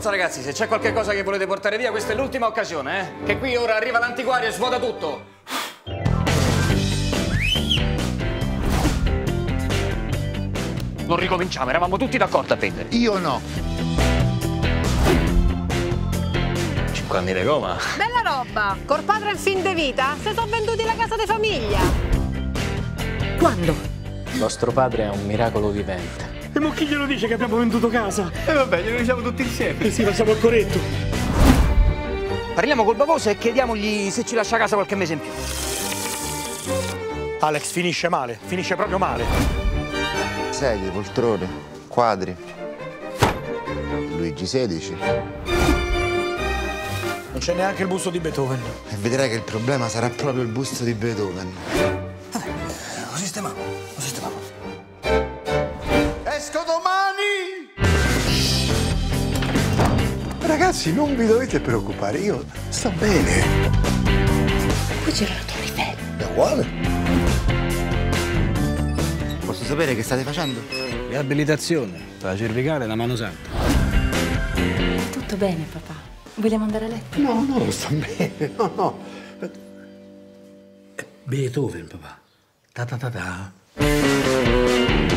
Forza ragazzi, se c'è qualche cosa che volete portare via, questa è l'ultima occasione, Che qui ora arriva l'antiquario e svuota tutto. Non ricominciamo, eravamo tutti d'accordo a vendere. Io no. 5 anni di coma. Bella roba! Col padre in fin de vita si sono venduti la casa di famiglia. Quando? Vostro padre è un miracolo vivente. E mo chi glielo dice che abbiamo venduto casa? E vabbè, glielo diciamo tutti insieme. Eh sì, facciamo il corretto. Parliamo col bavoso e chiediamogli se ci lascia a casa qualche mese in più. Alex finisce male, finisce proprio male. Sedie, poltrone, quadri. Luigi XVI. Non c'è neanche il busto di Beethoven. E vedrai che il problema sarà proprio il busto di Beethoven. Lo sistemiamo, lo sistemiamo. Esco domani! Ragazzi, non vi dovete preoccupare, io sto bene. Poi c'era la Torre Eiffel. È uguale. Posso sapere che state facendo? Riabilitazione, la cervicale e la mano santa. Tutto bene, papà. Vogliamo andare a letto? No, no, sto bene, no. Beethoven, papà. Ta ta ta ta.